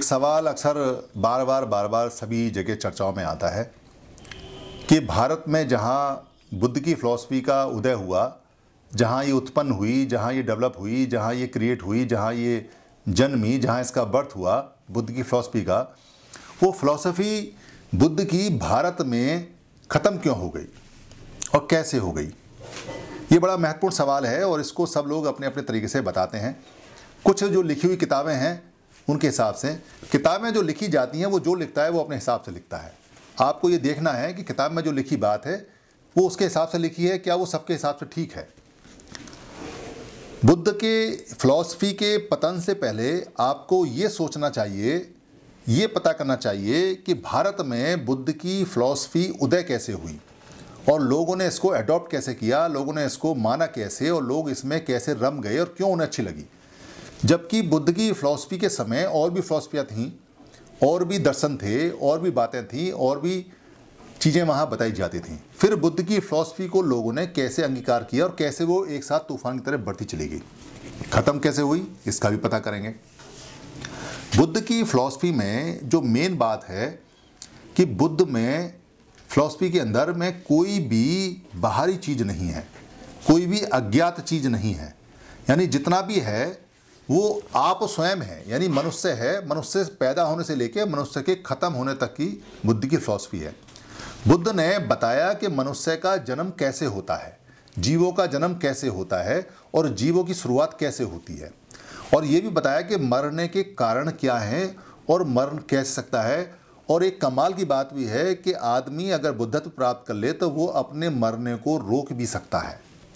एक सवाल अक्सर बार बार सभी जगह चर्चाओं में आता है कि भारत में जहाँ बुद्ध की फ़िलॉसफ़ी का उदय हुआ, जहाँ ये उत्पन्न हुई, जहाँ ये डेवलप हुई, जहाँ ये क्रिएट हुई, जहाँ ये जन्मी, जहाँ इसका बर्थ हुआ बुद्ध की फ़िलॉसफ़ी का, वो फ़िलॉसफ़ी बुद्ध की भारत में ख़त्म क्यों हो गई और कैसे हो गई? ये बड़ा महत्वपूर्ण सवाल है और इसको सब लोग अपने अपने तरीके से बताते हैं। कुछ जो लिखी हुई किताबें हैं उनके हिसाब से, किताबें जो लिखी जाती हैं वो जो लिखता है वो अपने हिसाब से लिखता है। आपको ये देखना है कि किताब में जो लिखी बात है वो उसके हिसाब से लिखी है, क्या वो सबके हिसाब से ठीक है। बुद्ध के फ़िलॉसफ़ी के पतन से पहले आपको ये सोचना चाहिए, ये पता करना चाहिए कि भारत में बुद्ध की फ़िलॉसफ़ी उदय कैसे हुई और लोगों ने इसको अडॉप्ट कैसे किया, लोगों ने इसको माना कैसे और लोग इसमें कैसे रम गए और क्यों उन्हें अच्छी लगी। जबकि बुद्ध की फ़िलॉसफ़ी के समय और भी फ़िलॉसफ़ियाँ थीं, और भी दर्शन थे, और भी बातें थीं, और भी चीज़ें वहाँ बताई जाती थीं। फिर बुद्ध की फ़िलॉसफ़ी को लोगों ने कैसे अंगीकार किया और कैसे वो एक साथ तूफान की तरह बढ़ती चली गई, ख़त्म कैसे हुई, इसका भी पता करेंगे। बुद्ध की फ़िलॉसफ़ी में जो मेन बात है कि बुद्ध में फ़िलॉसफ़ी के अंदर में कोई भी बाहरी चीज़ नहीं है, कोई भी अज्ञात चीज़ नहीं है। यानी जितना भी है वो आप स्वयं है, यानी मनुष्य है। मनुष्य पैदा होने से लेकर मनुष्य के ख़त्म होने तक की बुद्ध की फ़िलॉसफ़ी है। बुद्ध ने बताया कि मनुष्य का जन्म कैसे होता है, जीवों का जन्म कैसे होता है और जीवों की शुरुआत कैसे होती है, और ये भी बताया कि मरने के कारण क्या हैं और मरण कैसे सकता है। और एक कमाल की बात भी है कि आदमी अगर बुद्धत्व प्राप्त कर ले तो वो अपने मरने को रोक भी सकता है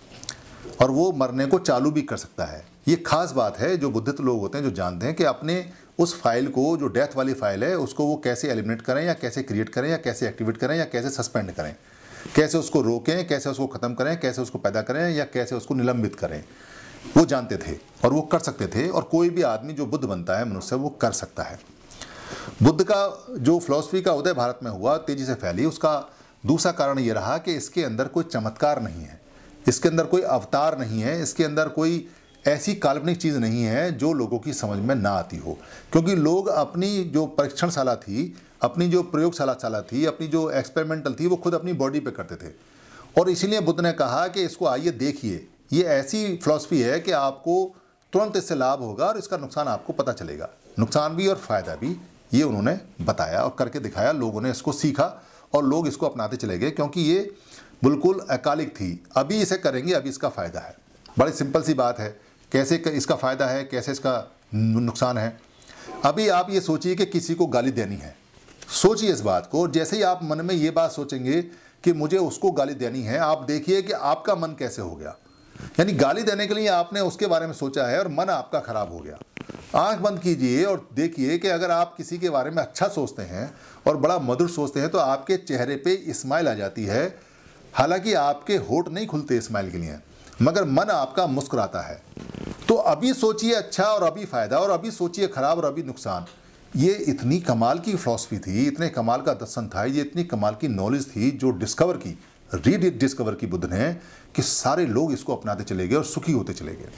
और वो मरने को चालू भी कर सकता है। ये खास बात है जो बुद्धिस्ट लोग होते हैं जो जानते हैं कि अपने उस फाइल को, जो डेथ वाली फाइल है, उसको वो कैसे एलिमिनेट करें या कैसे क्रिएट करें या कैसे एक्टिवेट करें या कैसे सस्पेंड करें, कैसे उसको रोकें, कैसे उसको ख़त्म करें, कैसे उसको पैदा करें या कैसे उसको निलंबित करें, वो जानते थे और वो कर सकते थे। और कोई भी आदमी जो बुद्ध बनता है, मनुष्य, वो कर सकता है। बुद्ध का जो फ़िलॉसफ़ी का उदय भारत में हुआ, तेज़ी से फैली, उसका दूसरा कारण ये रहा कि इसके अंदर कोई चमत्कार नहीं है, इसके अंदर कोई अवतार नहीं है, इसके अंदर कोई ऐसी काल्पनिक चीज़ नहीं है जो लोगों की समझ में ना आती हो। क्योंकि लोग अपनी जो परीक्षणशाला थी, अपनी जो प्रयोगशाला थी, अपनी जो एक्सपेरिमेंटल थी, वो खुद अपनी बॉडी पे करते थे। और इसीलिए बुद्ध ने कहा कि इसको आइए देखिए, ये ऐसी फ़िलॉसफ़ी है कि आपको तुरंत इससे लाभ होगा और इसका नुकसान आपको पता चलेगा, नुकसान भी और फ़ायदा भी। ये उन्होंने बताया और करके दिखाया। लोगों ने इसको सीखा और लोग इसको अपनाते चले गए क्योंकि ये बिल्कुल अकालिक थी। अभी इसे करेंगे, अभी इसका फ़ायदा है। बड़ी सिंपल सी बात है, कैसे इसका फ़ायदा है, कैसे इसका नुकसान है। अभी आप ये सोचिए कि किसी को गाली देनी है, सोचिए इस बात को। जैसे ही आप मन में ये बात सोचेंगे कि मुझे उसको गाली देनी है, आप देखिए कि आपका मन कैसे हो गया। यानी गाली देने के लिए आपने उसके बारे में सोचा है और मन आपका ख़राब हो गया। आंख बंद कीजिए और देखिए कि अगर आप किसी के बारे में अच्छा सोचते हैं और बड़ा मधुर सोचते हैं तो आपके चेहरे पे स्माइल आ जाती है। हालांकि आपके होंठ नहीं खुलते स्माइल के लिए, मगर मन आपका मुस्कुराता है। तो अभी सोचिए अच्छा और अभी फ़ायदा, और अभी सोचिए ख़राब और अभी नुकसान। ये इतनी कमाल की फ़िलॉसफ़ी थी, इतने कमाल का दर्शन था, ये इतनी कमाल की नॉलेज थी जो डिस्कवर की, रीडिस्कवर की बुद्ध ने, कि सारे लोग इसको अपनाते चले गए और सुखी होते चले गए।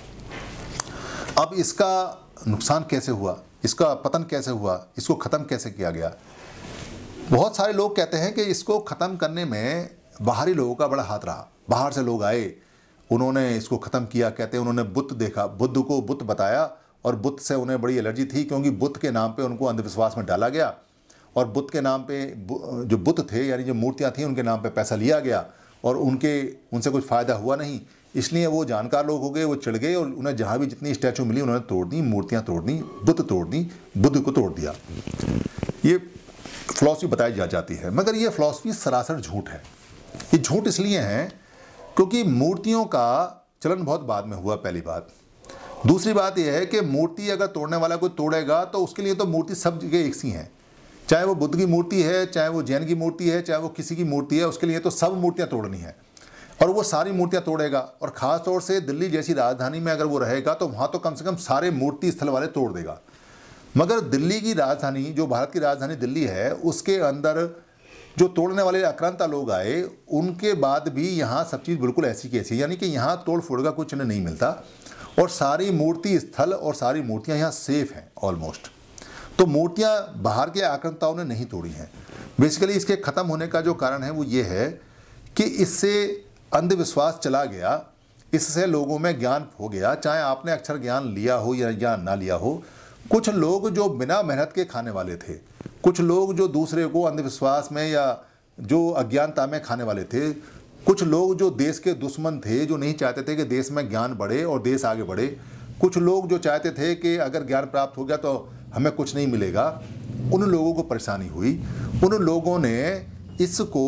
अब इसका नुकसान कैसे हुआ, इसका पतन कैसे हुआ, इसको ख़त्म कैसे किया गया? बहुत सारे लोग कहते हैं कि इसको ख़त्म करने में बाहरी लोगों का बड़ा हाथ रहा। बाहर से लोग आए, उन्होंने इसको ख़त्म किया। कहते हैं उन्होंने बुद्ध देखा, बुद्ध को बुद्ध बताया और बुद्ध से उन्हें बड़ी एलर्जी थी क्योंकि बुद्ध के नाम पे उनको अंधविश्वास में डाला गया और बुद्ध के नाम पे जो बुद्ध थे, यानी जो मूर्तियाँ थीं, उनके नाम पे पैसा लिया गया और उनसे कुछ फ़ायदा हुआ नहीं। इसलिए वो जानकार लोग हो गए, वो चिढ़ गए और उन्हें जहाँ भी जितनी स्टैचू मिली उन्होंने तोड़ दी, मूर्तियाँ तोड़ दी, बुद्ध तोड़ दी, बुद्ध को तोड़ दिया। ये फ़िलॉसफ़ी बताई जाती है, मगर ये फ़िलॉसफ़ी सरासर झूठ है। ये झूठ इसलिए है क्योंकि मूर्तियों का चलन बहुत बाद में हुआ, पहली बात। दूसरी बात यह है कि मूर्ति अगर तोड़ने वाला कोई तोड़ेगा तो उसके लिए तो मूर्ति सब जगह एक सी हैं। चाहे वो बुद्ध की मूर्ति है, चाहे वो जैन की मूर्ति है, चाहे वो किसी की मूर्ति है, उसके लिए तो सब मूर्तियाँ तोड़नी है और वो सारी मूर्तियाँ तोड़ेगा। और ख़ास तौर से दिल्ली जैसी राजधानी में अगर वो रहेगा तो वहाँ तो कम से कम सारे मूर्ति स्थल वाले तोड़ देगा। मगर दिल्ली की राजधानी, जो भारत की राजधानी दिल्ली है, उसके अंदर जो तोड़ने वाले आक्रांता लोग आए, उनके बाद भी यहाँ सब चीज़ बिल्कुल ऐसी की ऐसी, यानी कि यहाँ तोड़ फोड़ का कुछ नहीं मिलता और सारी मूर्ति स्थल और सारी मूर्तियाँ यहाँ सेफ हैं ऑलमोस्ट। तो मूर्तियां बाहर के आक्रांताओं ने नहीं तोड़ी हैं। बेसिकली इसके ख़त्म होने का जो कारण है वो ये है कि इससे अंधविश्वास चला गया, इससे लोगों में ज्ञान हो गया, चाहे आपने अक्षर ज्ञान लिया हो या ज्ञान ना लिया हो। कुछ लोग जो बिना मेहनत के खाने वाले थे, कुछ लोग जो दूसरे को अंधविश्वास में या जो अज्ञानता में खाने वाले थे, कुछ लोग जो देश के दुश्मन थे, जो नहीं चाहते थे कि देश में ज्ञान बढ़े और देश आगे बढ़े, कुछ लोग जो चाहते थे कि अगर ज्ञान प्राप्त हो गया तो हमें कुछ नहीं मिलेगा, उन लोगों को परेशानी हुई। उन लोगों ने इसको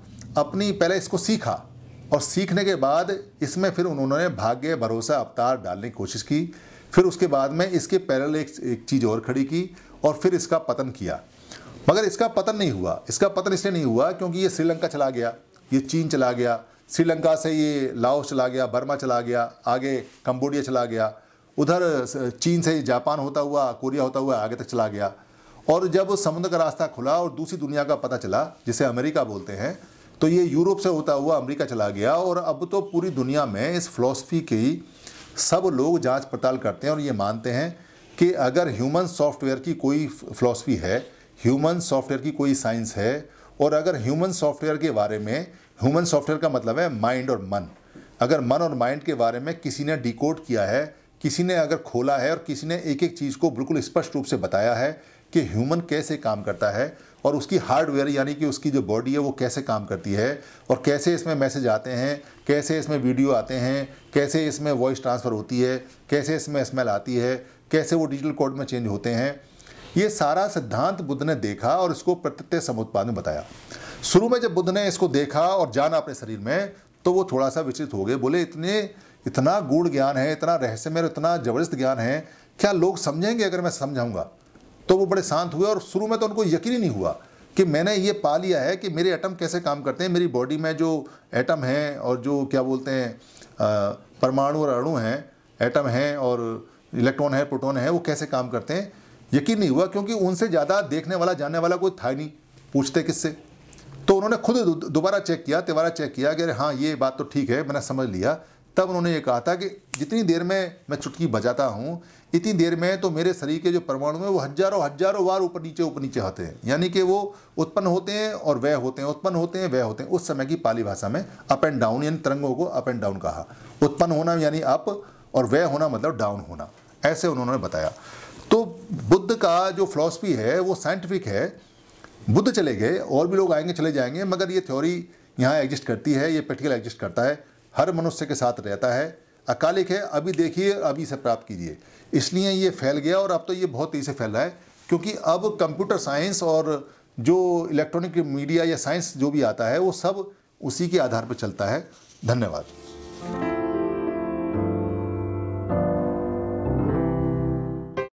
पहले इसको सीखा और सीखने के बाद इसमें फिर उन्होंने भाग्य, भरोसा, अवतार डालने की कोशिश की। फिर उसके बाद में इसके पैरेलल एक चीज़ और खड़ी की और फिर इसका पतन किया। मगर इसका पतन नहीं हुआ। इसका पतन इसलिए नहीं हुआ क्योंकि ये श्रीलंका चला गया, ये चीन चला गया, श्रीलंका से ये लाओस चला गया, बर्मा चला गया, आगे कंबोडिया चला गया, उधर चीन से जापान होता हुआ, कोरिया होता हुआ आगे तक चला गया। और जब समुद्र का रास्ता खुला और दूसरी दुनिया का पता चला, जिसे अमेरिका बोलते हैं, तो ये यूरोप से होता हुआ अमेरिका चला गया। और अब तो पूरी दुनिया में इस फिलॉसफी की सब लोग जांच पड़ताल करते हैं और ये मानते हैं कि अगर ह्यूमन सॉफ्टवेयर की कोई फिलॉसफी है, ह्यूमन सॉफ्टवेयर की कोई साइंस है, और अगर ह्यूमन सॉफ्टवेयर के बारे में, ह्यूमन सॉफ्टवेयर का मतलब है माइंड और मन, अगर मन और माइंड के बारे में किसी ने डिकोड किया है, किसी ने अगर खोला है और किसी ने एक एक चीज़ को बिल्कुल स्पष्ट रूप से बताया है कि ह्यूमन कैसे काम करता है और उसकी हार्डवेयर यानी कि उसकी जो बॉडी है वो कैसे काम करती है और कैसे इसमें मैसेज आते हैं, कैसे इसमें वीडियो आते हैं, कैसे इसमें वॉइस ट्रांसफ़र होती है, कैसे इसमें स्मेल आती है, कैसे वो डिजिटल कोड में चेंज होते हैं, ये सारा सिद्धांत बुद्ध ने देखा और इसको प्रत्यय समुत्पाद में बताया। शुरू में जब बुद्ध ने इसको देखा और जाना अपने शरीर में तो वो थोड़ा सा विचलित हो गए। बोले इतना गूढ़ ज्ञान है, इतना रहस्यमय और इतना ज़बरदस्त ज्ञान है, क्या लोग समझेंगे अगर मैं समझाऊंगा? तो वो बड़े शांत हुए और शुरू में तो उनको यकीन ही नहीं हुआ कि मैंने ये पा लिया है कि मेरे एटम कैसे काम करते हैं, मेरी बॉडी में जो एटम हैं और जो क्या बोलते हैं परमाणु और अणु हैं, एटम हैं और इलेक्ट्रॉन है, प्रोटॉन है, वो कैसे काम करते हैं। यकीन नहीं हुआ क्योंकि उनसे ज़्यादा देखने वाला जानने वाला कोई था ही नहीं, पूछते किससे। तो उन्होंने खुद दोबारा चेक किया, तिबारा चेक किया कि अरे हाँ ये बात तो ठीक है, मैंने समझ लिया। तब उन्होंने ये कहा था कि जितनी देर में मैं चुटकी बजाता हूँ इतनी देर में तो मेरे शरीर के जो परमाणु हैं वो हजारों बार ऊपर नीचे होते हैं, यानी कि वो उत्पन्न होते हैं और वह होते हैं, उत्पन्न होते हैं वह होते हैं। उस समय की पाली भाषा में अप एंड डाउन यानी तरंगों को अप एंड डाउन कहा। उत्पन्न होना यानी अप और वह होना मतलब डाउन होना, ऐसे उन्होंने बताया। तो बुद्ध का जो फिलॉसफी है वो साइंटिफिक है। बुद्ध चले गए, और भी लोग आएंगे चले जाएंगे, मगर ये थ्योरी यहाँ एग्जिस्ट करती है, ये प्रैक्टिकल एग्जिस्ट करता है, हर मनुष्य के साथ रहता है, अकालिक है। अभी देखिए, अभी इसे प्राप्त कीजिए। इसलिए ये फैल गया और अब तो ये बहुत तेज़ी से फैल रहा है क्योंकि अब कंप्यूटर साइंस और जो इलेक्ट्रॉनिक मीडिया या साइंस जो भी आता है वो सब उसी के आधार पर चलता है। धन्यवाद।